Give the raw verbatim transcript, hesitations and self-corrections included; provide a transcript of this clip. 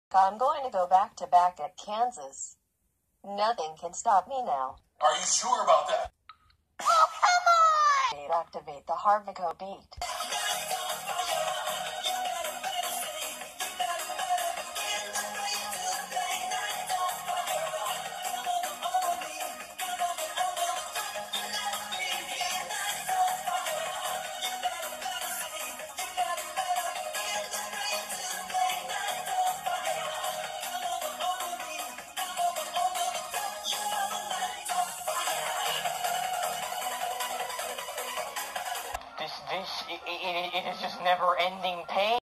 I'm going to go back to back at Kansas. Nothing can stop me now. Are you sure about that? Oh, come on! Activate the Harvico beat. This, this, it, it, it is just never-ending pain.